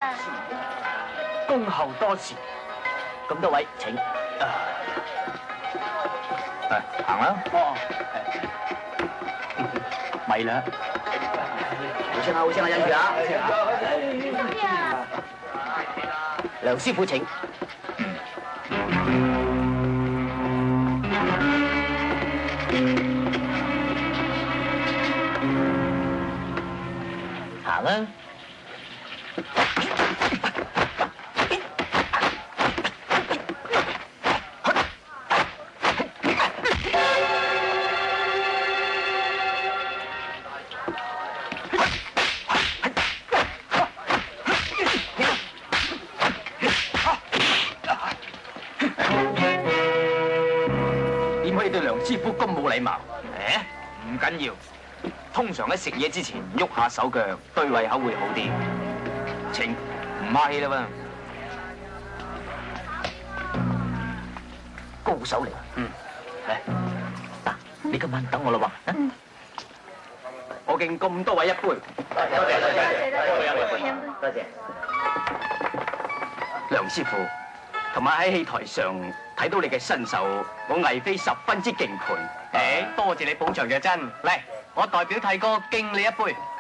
恭候多時。咁多位請。行啦。哦。咪啦。好聲啊，好聲啊，忍住啊！梁師傅請。行啦。點可以對梁師傅咁冇禮貌？唔緊要，通常喺食嘢之前喐下手腳，對胃口會好啲。請唔客氣啦喎，高手嚟。嚟，嗱，你今晚等我啦喎。我敬咁多位一杯。多謝。梁師傅，同埋喺戲台上睇到你嘅身手，我魏飛十分之敬佩。多謝你捧場嘅真。嚟，我代表替哥敬你一杯。